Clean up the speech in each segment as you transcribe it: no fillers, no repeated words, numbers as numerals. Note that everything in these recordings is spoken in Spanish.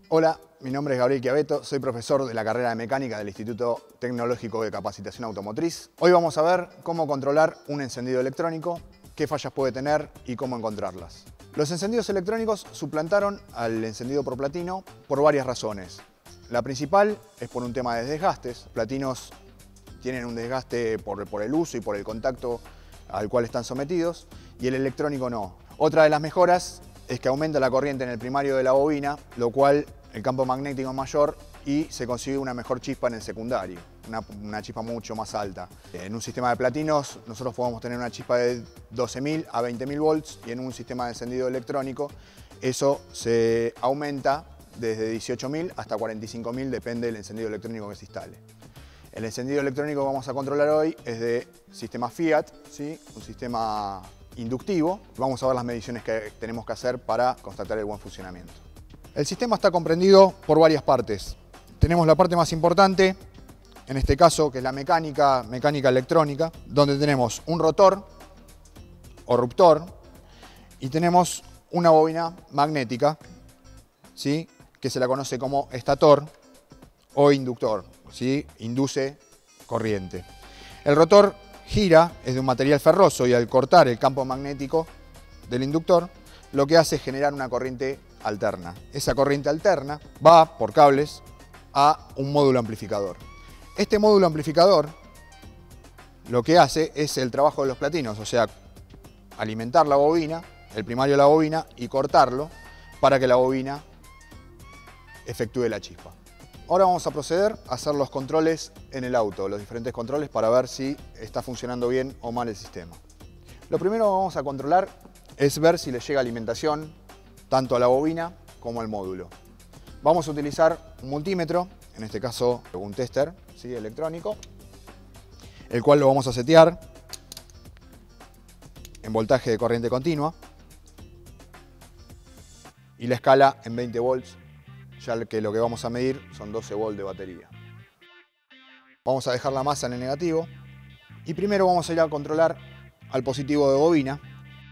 Hola, mi nombre es Gabriel Chiavetto, soy profesor de la carrera de mecánica del Instituto Tecnológico de Capacitación Automotriz. Hoy vamos a ver cómo controlar un encendido electrónico, qué fallas puede tener y cómo encontrarlas. Los encendidos electrónicos suplantaron al encendido por platino por varias razones. La principal es por un tema de desgastes. Platinos tienen un desgaste por el uso y por el contacto al cual están sometidos, y el electrónico no. Otra de las mejoras es que aumenta la corriente en el primario de la bobina, lo cual el campo magnético es mayor y se consigue una mejor chispa en el secundario, una chispa mucho más alta. En un sistema de platinos nosotros podemos tener una chispa de 12.000 a 20.000 volts y en un sistema de encendido electrónico eso se aumenta desde 18.000 hasta 45.000, depende del encendido electrónico que se instale. El encendido electrónico que vamos a controlar hoy es de sistema Fiat, ¿sí? Un sistema inductivo. Vamos a ver las mediciones que tenemos que hacer para constatar el buen funcionamiento. El sistema está comprendido por varias partes. Tenemos la parte más importante, en este caso, que es la mecánica electrónica, donde tenemos un rotor o ruptor y tenemos una bobina magnética, ¿sí? Que se la conoce como estator o inductor, ¿sí? Induce corriente. El rotor gira, es de un material ferroso y al cortar el campo magnético del inductor, lo que hace es generar una corriente alterna. Esa corriente alterna va por cables a un módulo amplificador. Este módulo amplificador lo que hace es el trabajo de los platinos, o sea, alimentar la bobina, el primario de la bobina y cortarlo para que la bobina efectúe la chispa. Ahora vamos a proceder a hacer los controles en el auto, los diferentes controles para ver si está funcionando bien o mal el sistema. Lo primero que vamos a controlar es ver si le llega alimentación tanto a la bobina como al módulo. Vamos a utilizar un multímetro, en este caso un tester, ¿sí? Electrónico, el cual lo vamos a setear en voltaje de corriente continua y la escala en 20 volts, ya que lo que vamos a medir son 12 volts de batería. Vamos a dejar la masa en el negativo y primero vamos a ir a controlar al positivo de bobina.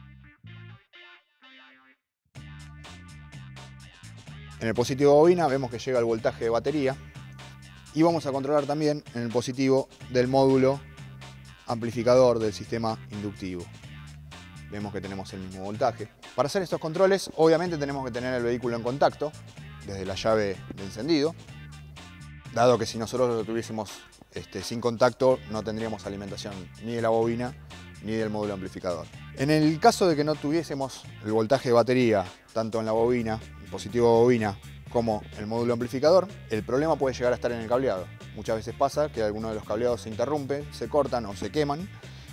En el positivo de bobina vemos que llega el voltaje de batería y vamos a controlar también en el positivo del módulo amplificador del sistema inductivo. Vemos que tenemos el mismo voltaje. Para hacer estos controles, obviamente tenemos que tener el vehículo en contacto desde la llave de encendido, dado que si nosotros lo tuviésemos sin contacto no tendríamos alimentación ni de la bobina ni del módulo amplificador. En el caso de que no tuviésemos el voltaje de batería tanto en la bobina, el positivo de bobina, como el módulo amplificador, el problema puede llegar a estar en el cableado. Muchas veces pasa que algunos de los cableados se interrumpen, se cortan o se queman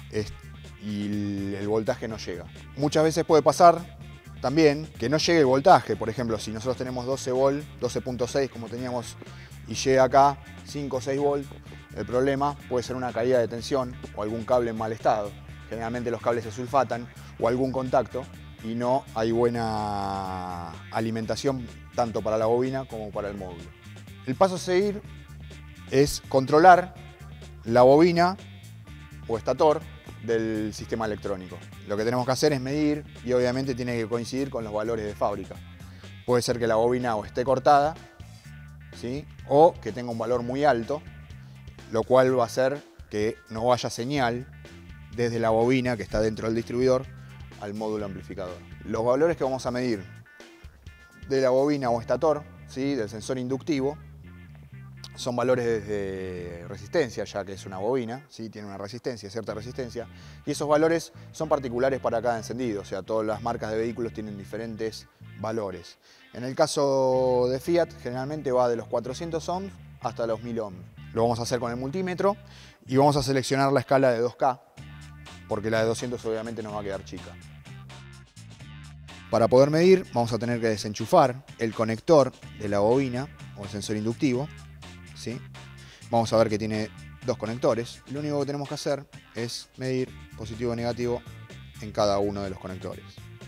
y el voltaje no llega. Muchas veces puede pasar también que no llegue el voltaje. Por ejemplo, si nosotros tenemos 12 volts, 12.6 como teníamos, y llega acá 5 o 6 volts, el problema puede ser una caída de tensión o algún cable en mal estado. Generalmente los cables se sulfatan o algún contacto y no hay buena alimentación tanto para la bobina como para el módulo. El paso a seguir es controlar la bobina o estator del sistema electrónico. Lo que tenemos que hacer es medir y obviamente tiene que coincidir con los valores de fábrica. Puede ser que la bobina o esté cortada, ¿sí? O que tenga un valor muy alto, lo cual va a hacer que no vaya señal desde la bobina que está dentro del distribuidor al módulo amplificador. Los valores que vamos a medir de la bobina o estator, ¿sí? Del sensor inductivo, son valores de resistencia, ya que es una bobina, ¿sí? Tiene una resistencia, cierta resistencia, y esos valores son particulares para cada encendido, o sea, todas las marcas de vehículos tienen diferentes valores. En el caso de Fiat, generalmente va de los 400 ohms hasta los 1000 ohms. Lo vamos a hacer con el multímetro y vamos a seleccionar la escala de 2K, porque la de 200 obviamente nos va a quedar chica. Para poder medir, vamos a tener que desenchufar el conector de la bobina o el sensor inductivo, ¿sí? Vamos a ver que tiene dos conectores. Lo único que tenemos que hacer es medir positivo y negativo en cada uno de los conectores.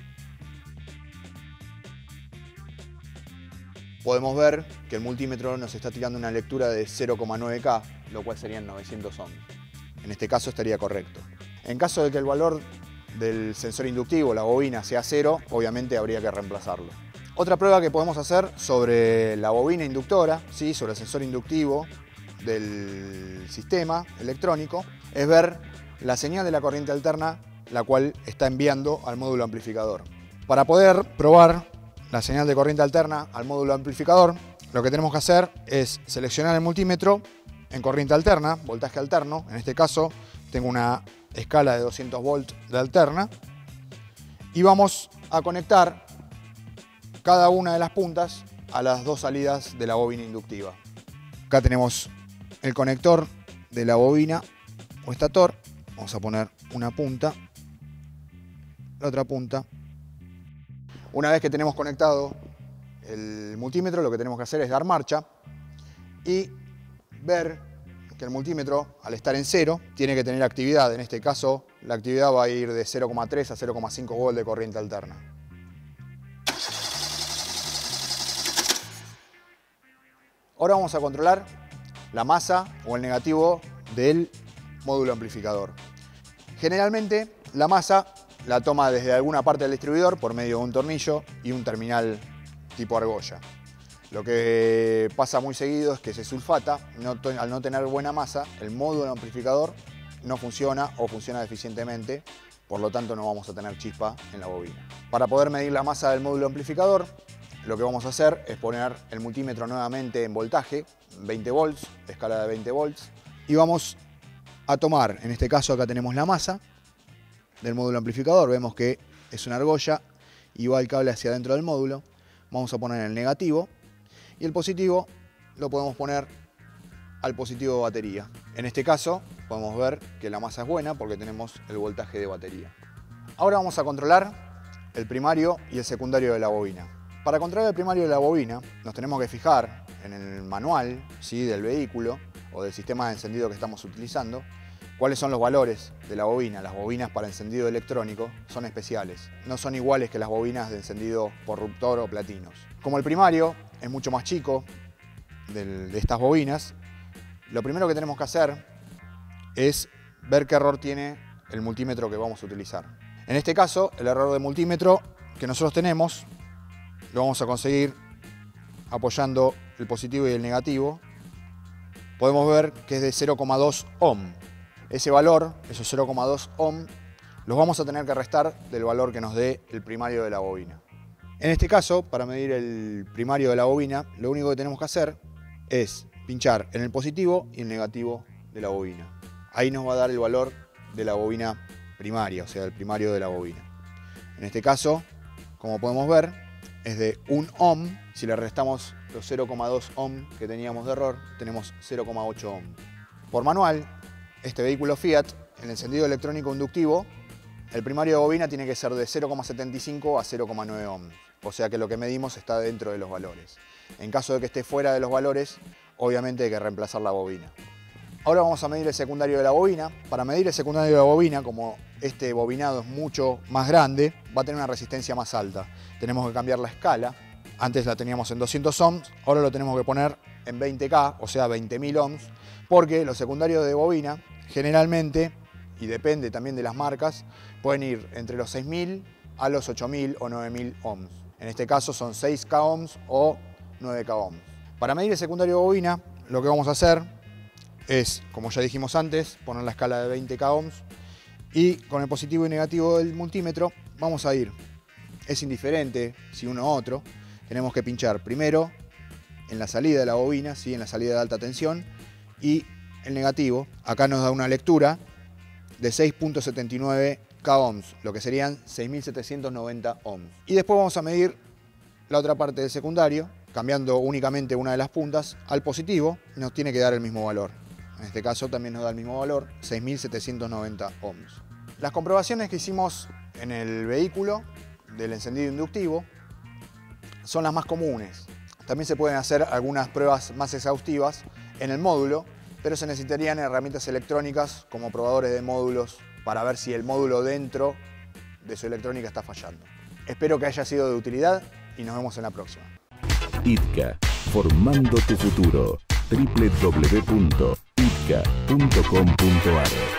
Podemos ver que el multímetro nos está tirando una lectura de 0,9K, lo cual serían 900 ohms. En este caso estaría correcto. En caso de que el valor del sensor inductivo, la bobina, sea 0, obviamente habría que reemplazarlo. Otra prueba que podemos hacer sobre la bobina inductora, ¿sí? Sobre el sensor inductivo del sistema electrónico, es ver la señal de la corriente alterna la cual está enviando al módulo amplificador. Para poder probar la señal de corriente alterna al módulo amplificador, lo que tenemos que hacer es seleccionar el multímetro en corriente alterna, voltaje alterno. En este caso tengo una escala de 200 volts de alterna y vamos a conectar cada una de las puntas a las dos salidas de la bobina inductiva. Acá tenemos el conector de la bobina o estator. Vamos a poner una punta, la otra punta. Una vez que tenemos conectado el multímetro, lo que tenemos que hacer es dar marcha y ver que el multímetro, al estar en cero, tiene que tener actividad. En este caso, la actividad va a ir de 0,3 a 0,5 volts de corriente alterna. Ahora vamos a controlar la masa o el negativo del módulo amplificador. Generalmente la masa la toma desde alguna parte del distribuidor por medio de un tornillo y un terminal tipo argolla. Lo que pasa muy seguido es que se sulfata, al no tener buena masa, el módulo amplificador no funciona o funciona deficientemente, por lo tanto no vamos a tener chispa en la bobina. Para poder medir la masa del módulo amplificador, lo que vamos a hacer es poner el multímetro nuevamente en voltaje, 20 volts, escala de 20 volts, y vamos a tomar, en este caso acá tenemos la masa del módulo amplificador, vemos que es una argolla y va el cable hacia adentro del módulo. Vamos a poner el negativo y el positivo lo podemos poner al positivo de batería. En este caso podemos ver que la masa es buena porque tenemos el voltaje de batería. Ahora vamos a controlar el primario y el secundario de la bobina. Para controlar el primario de la bobina nos tenemos que fijar en el manual, ¿sí?, del vehículo o del sistema de encendido que estamos utilizando, cuáles son los valores de la bobina. Las bobinas para encendido electrónico son especiales, no son iguales que las bobinas de encendido por ruptor o platinos. Como el primario es mucho más chico de estas bobinas, lo primero que tenemos que hacer es ver qué error tiene el multímetro que vamos a utilizar. En este caso, el error de multímetro que nosotros tenemos lo vamos a conseguir apoyando el positivo y el negativo. Podemos ver que es de 0,2 ohm. Ese valor, esos 0,2 ohm, los vamos a tener que restar del valor que nos dé el primario de la bobina. En este caso, para medir el primario de la bobina, lo único que tenemos que hacer es pinchar en el positivo y el negativo de la bobina. Ahí nos va a dar el valor de la bobina primaria, o sea, el primario de la bobina. En este caso, como podemos ver, es de 1 ohm. Si le restamos los 0,2 ohm que teníamos de error, tenemos 0,8 ohm. Por manual, este vehículo Fiat, el encendido electrónico inductivo, el primario de bobina tiene que ser de 0,75 a 0,9 ohms. O sea que lo que medimos está dentro de los valores. En caso de que esté fuera de los valores, obviamente hay que reemplazar la bobina. Ahora vamos a medir el secundario de la bobina. Para medir el secundario de la bobina, como este bobinado es mucho más grande, va a tener una resistencia más alta. Tenemos que cambiar la escala. Antes la teníamos en 200 ohms, ahora lo tenemos que poner en 20K, o sea 20.000 ohms, porque los secundarios de bobina generalmente, y depende también de las marcas, pueden ir entre los 6.000 a los 8.000 o 9.000 ohms. En este caso son 6K ohms o 9K ohms. Para medir el secundario de bobina, lo que vamos a hacer es, como ya dijimos antes, poner la escala de 20K ohms y con el positivo y negativo del multímetro vamos a ir. Es indiferente si uno u otro, tenemos que pinchar primero en la salida de la bobina, ¿sí?, en la salida de alta tensión, y el negativo, acá nos da una lectura de 6.79 K ohms, lo que serían 6.790 ohms. Y después vamos a medir la otra parte del secundario, cambiando únicamente una de las puntas al positivo, nos tiene que dar el mismo valor. En este caso también nos da el mismo valor, 6.790 ohms. Las comprobaciones que hicimos en el vehículo del encendido inductivo son las más comunes. También se pueden hacer algunas pruebas más exhaustivas en el módulo, pero se necesitarían herramientas electrónicas como probadores de módulos para ver si el módulo dentro de su electrónica está fallando. Espero que haya sido de utilidad y nos vemos en la próxima. ITCA, formando tu futuro. www.itka.com.ar